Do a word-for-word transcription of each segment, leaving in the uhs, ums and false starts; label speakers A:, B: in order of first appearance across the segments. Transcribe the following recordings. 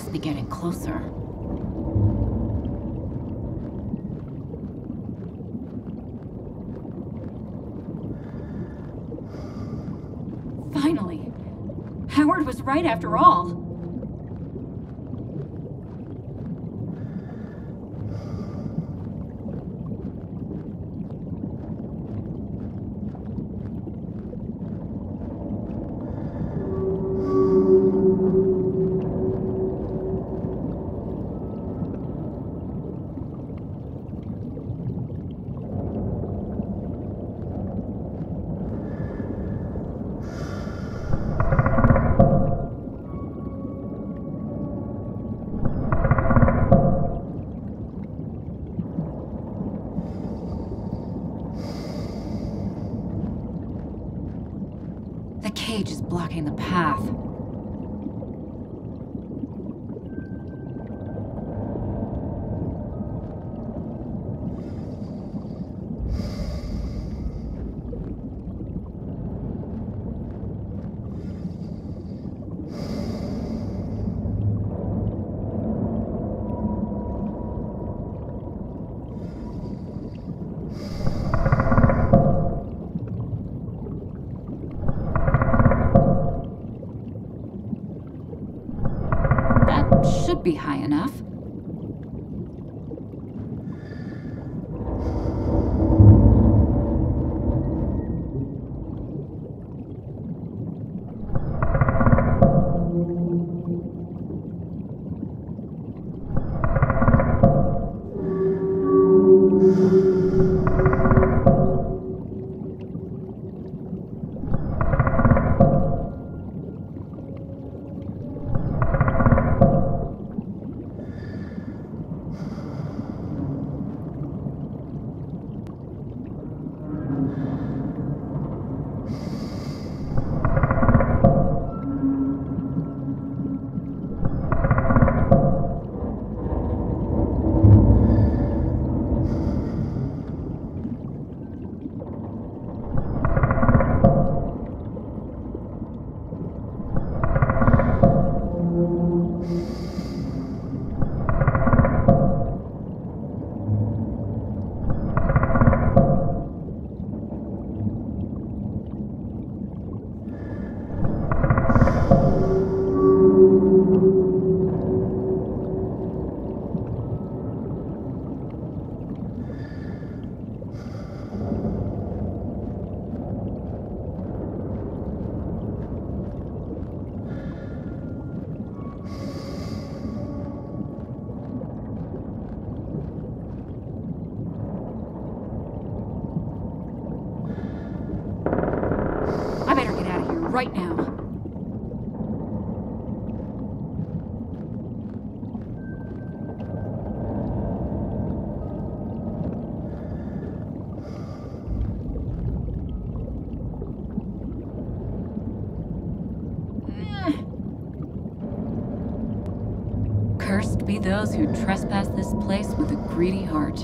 A: must be getting closer. Finally! Howard was right after all. The cage is blocking the path. Should be high enough. Right now. Cursed be those who trespass this place with a greedy heart.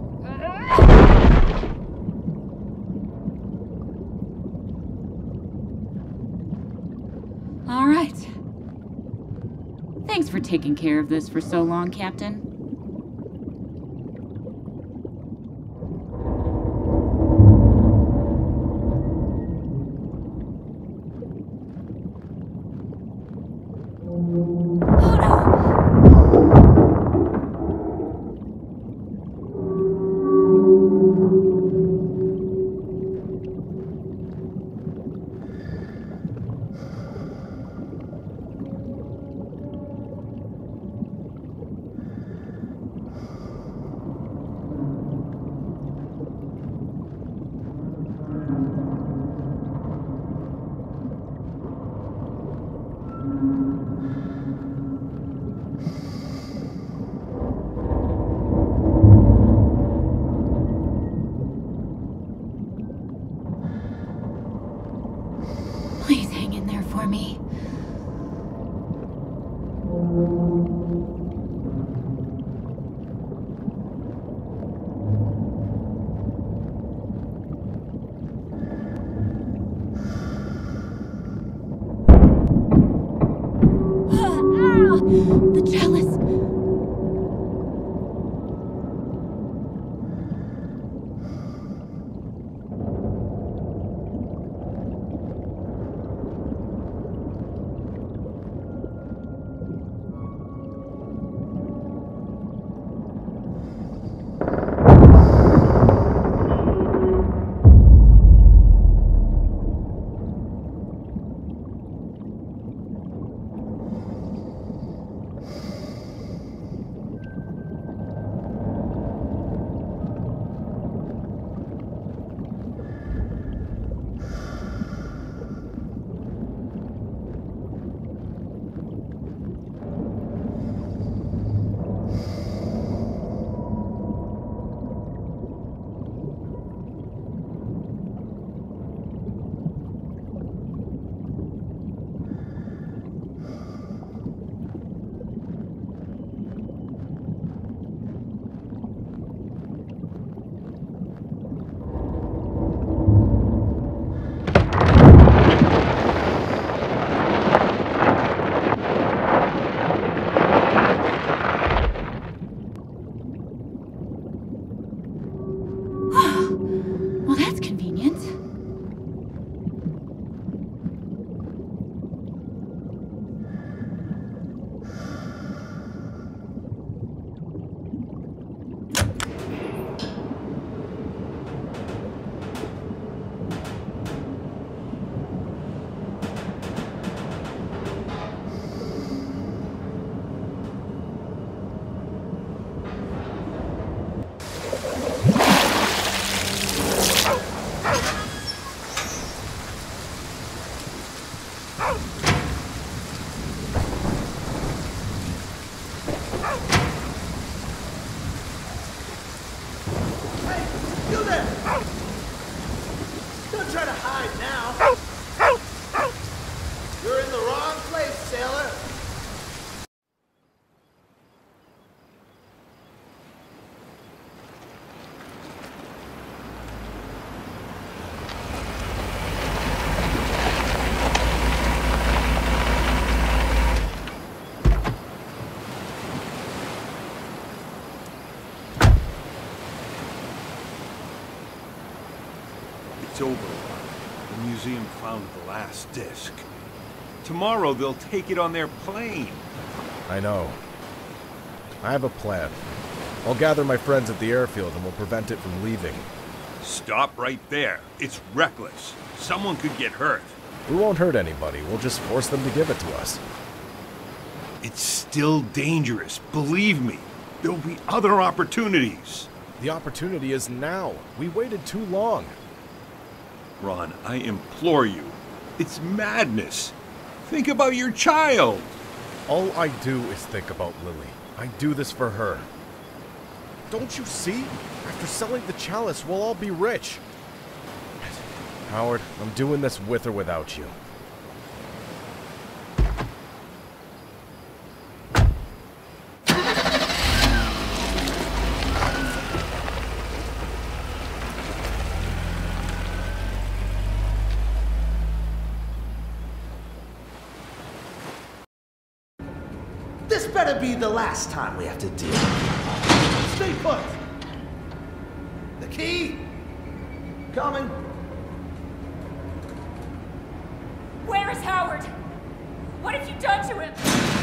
A: All right. Thanks for taking care of this for so long, Captain. Please hang in there for me. The
B: hide now. You're in the wrong place, sailor.
C: It's over. The museum found the last disc. Tomorrow they'll take it on their plane.
D: I know. I have a plan. I'll gather my friends at the airfield and we'll prevent it from leaving.
C: Stop right there. It's reckless. Someone could get hurt.
D: We won't hurt anybody. We'll just force them to give it to us.
C: It's still dangerous. Believe me. There'll be other opportunities.
D: The opportunity is now. We waited too long.
C: Ron, I implore you. It's madness. Think about your child.
D: All I do is think about Lily. I do this for her. Don't you see? After selling the chalice, we'll all be rich. Howard, I'm doing this with or without you.
B: This better be the last time we have to deal. Stay put. The key? Coming.
E: Where is Howard? What have you done to him?